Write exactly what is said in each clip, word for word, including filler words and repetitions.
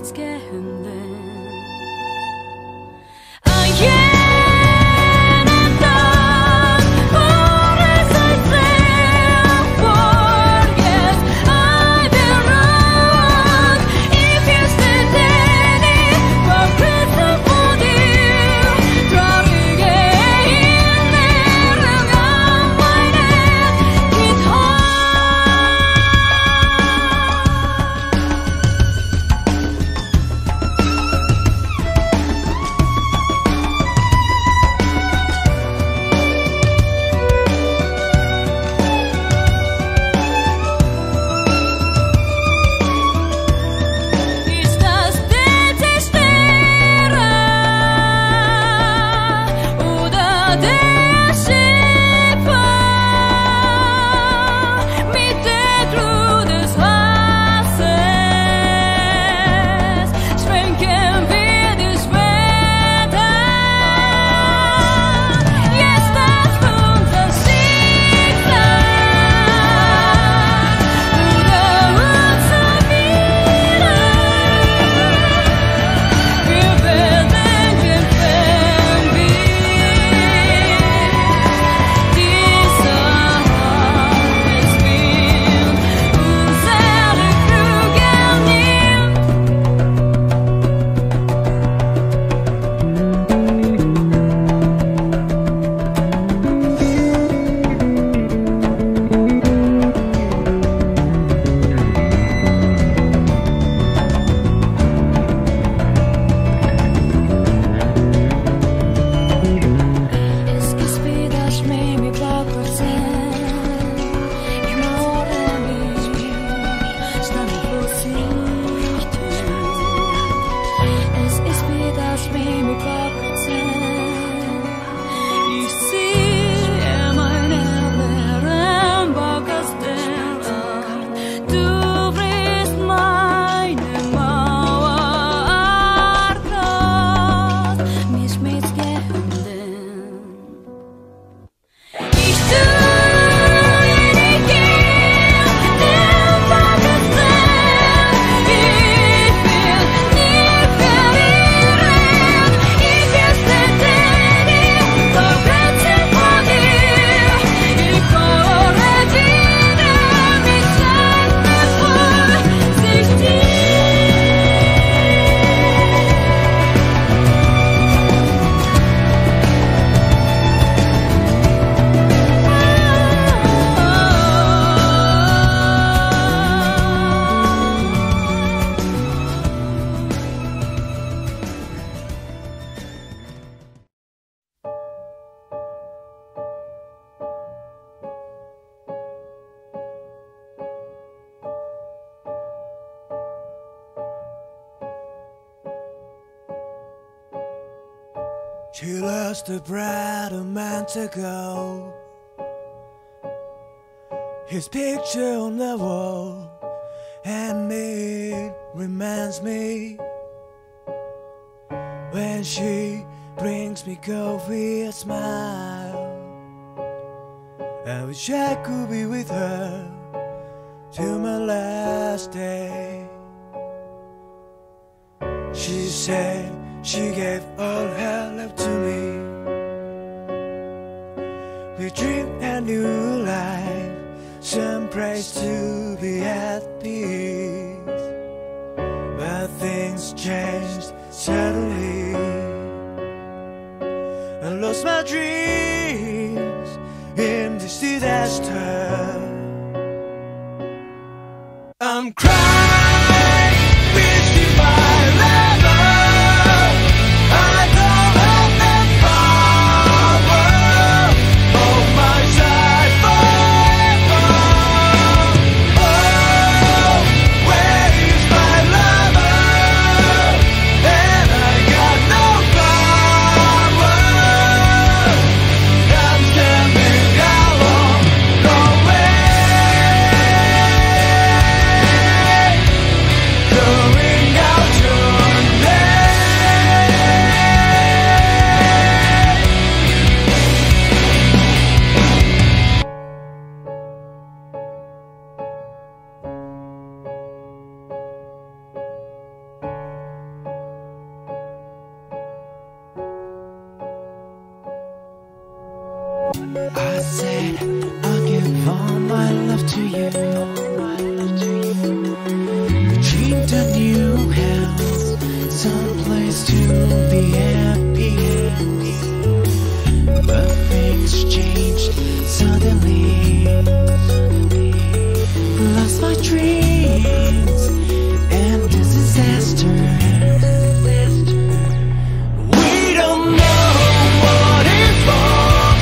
She lost her bride a month ago. His picture on the wall, and it reminds me when she brings me coffee and smile. I wish I could be with her till my last day. She said she gave all her love to me. We dream a new life, some praise to be at peace. But things changed suddenly. I lost my dreams in this disaster. I'm crying, wishing my lover. I don't have the power on my side forever. Oh, where is my lover? And I got no power. I'm standing alone, nowhere. I said I'll give all my love to you. We dreamed a new house, someplace to be happy. But things changed suddenly. Lost my dreams and disaster. We don't know what is wrong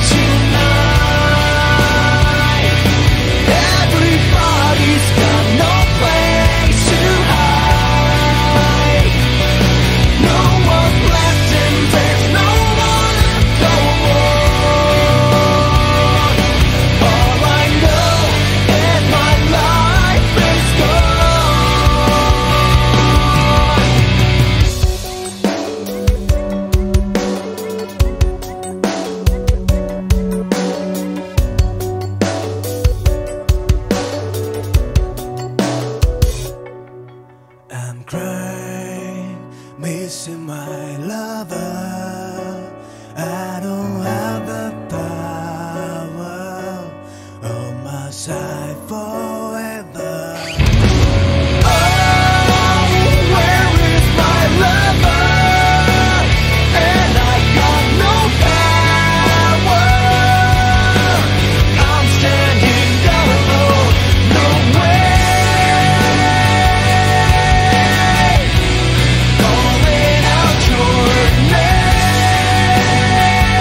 tonight. Everybody's got no place to hide. No one's left and there's no one to go on. All I know is my life is I'm crying, missing my lover. I don't have the power on my side forever. Oh, where is my lover? And I got no power. I'm standing alone, no way. Calling out your name.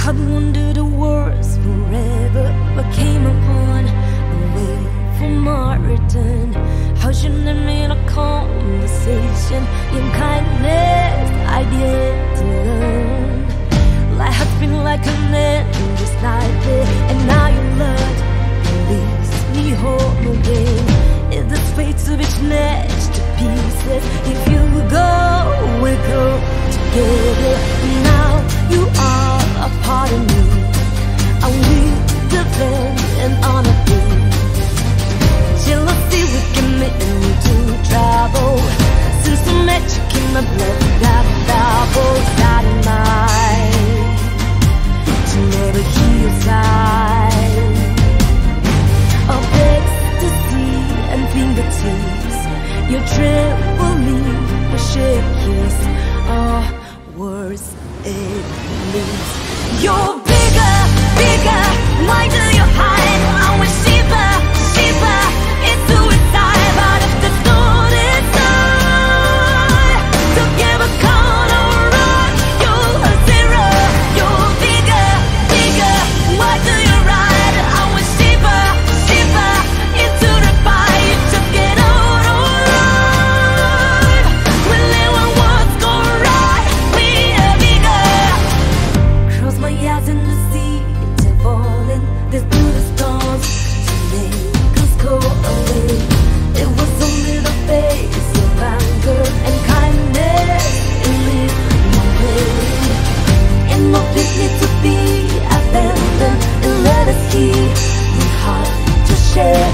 I'd wondered the words forever, but came upon a way for my return. How should I mean a conversation in kindness I did to learn. Life has been like an endless nightmare, and now your love leaves me home again. Is this fate to be snatched to pieces? If you go, we go together. Now you are a part of me, and we defend and honor you. Jealousy we can make into trouble. Since the magic in my blood, that double dynamite to never heal side of ecstasy and fingertips. Your trembling, a shake kiss, our words it leaves. You're bigger, bigger. Why do you hide? I will shiver, shiver. It's suicide, but if there's no inside, together count alright. You're a zero. You're bigger, bigger. Why do you ride? I will shiver, shiver. Into the fire, you took it out alright. We live when what's going right. We are bigger. Close my eyes and the sea to falling. There's through the storms to make us go away. It was only the face of anger and kindness in this moment. And no business to be abandoned, and let us keep the heart to share.